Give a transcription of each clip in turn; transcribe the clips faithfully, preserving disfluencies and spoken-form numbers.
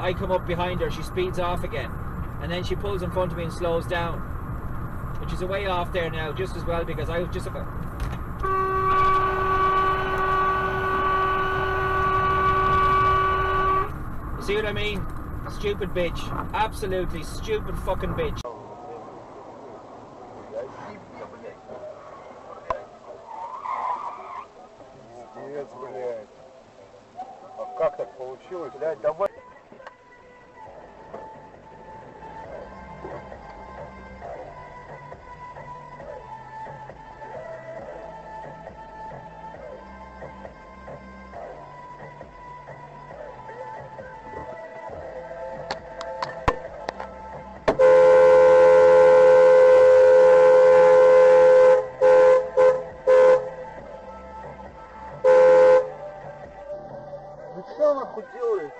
I come up behind her, she speeds off again. And then she pulls in front of me and slows down. Which is a way off there now, just as well, because I was just about... You see what I mean? Stupid bitch. Absolutely stupid fucking bitch. Пиздец, блядь. А как так получилось? Блядь, давай. Вы что нахуй делаете?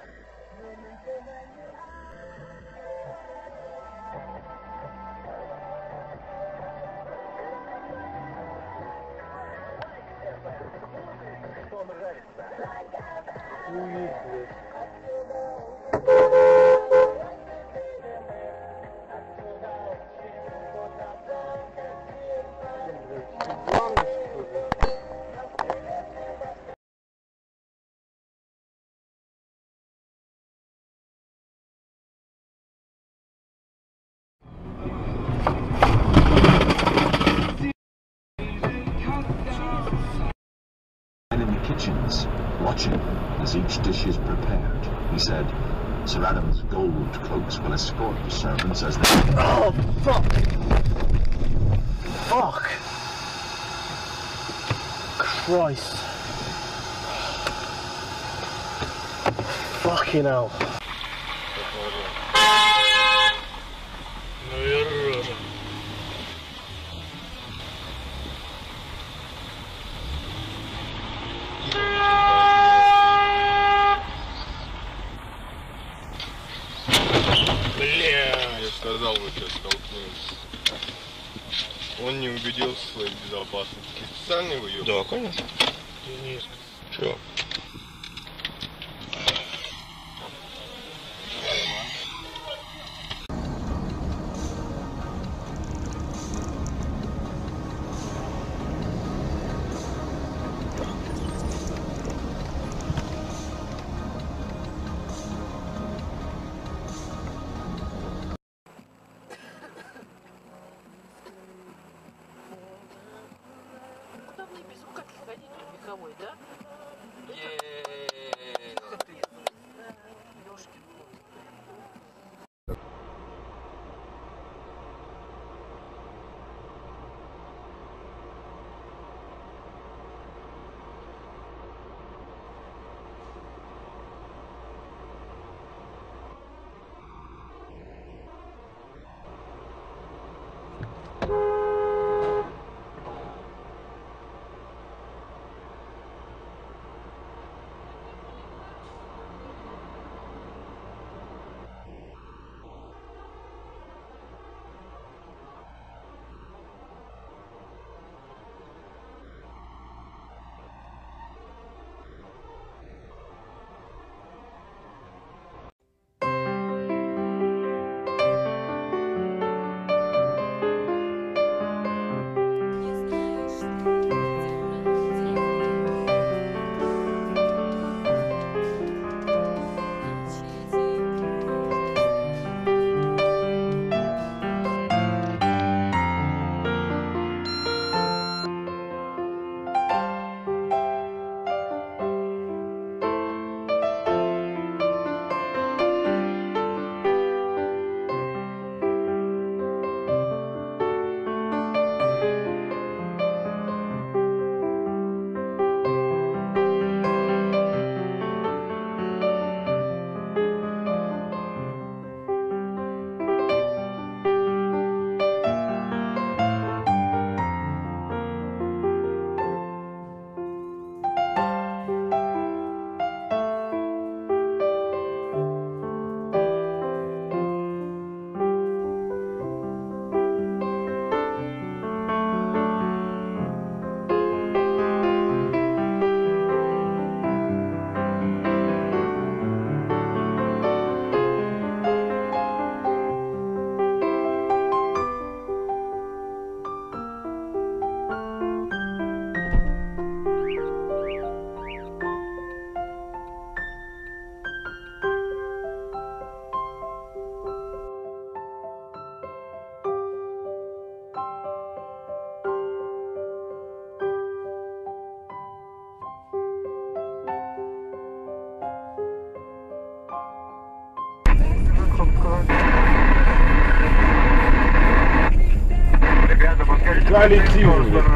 Хуй, блядь. In the kitchens, watching as each dish is prepared, he said, Sir Adam's gold cloaks will escort the servants as they... Oh, fuck! Fuck! Christ. Fucking hell. Бля, я сказал, вы сейчас столкнулись. Он не убедился в своей безопасности. Специально вы ее? Да, конечно. Чего? Удобный без рук ходить вековой, да? Ёшкин. Полетим.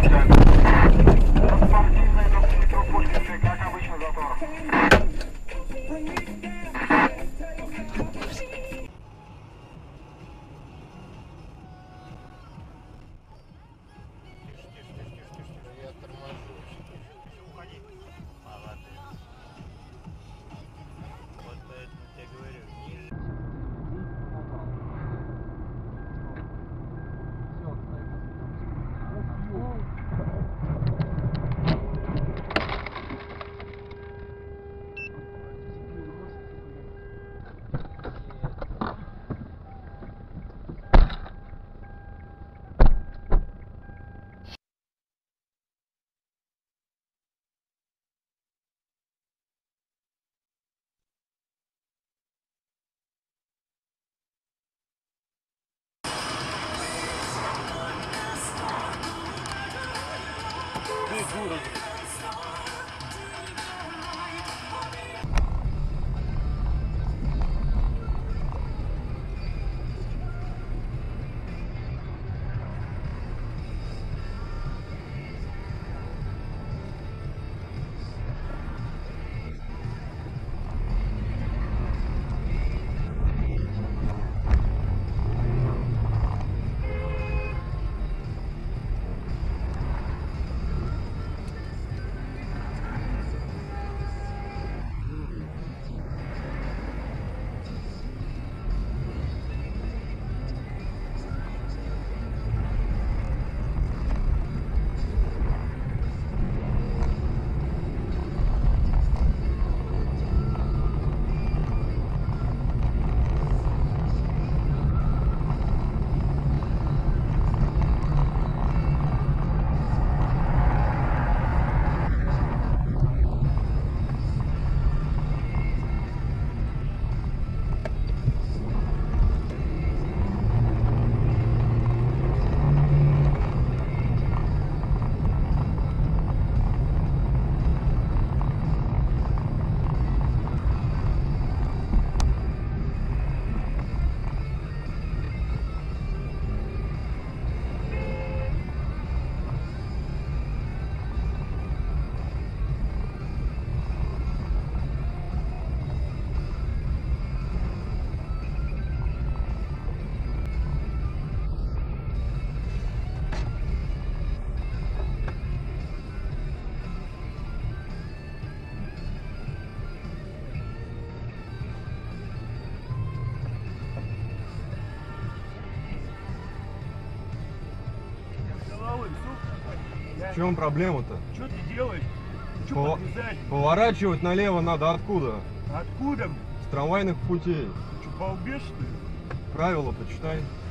В чем проблема-то? Что ты делаешь? Что Пова- подрезать? Поворачивать налево надо откуда? Откуда? С трамвайных путей. Что, балбес, что ли? Правила почитай.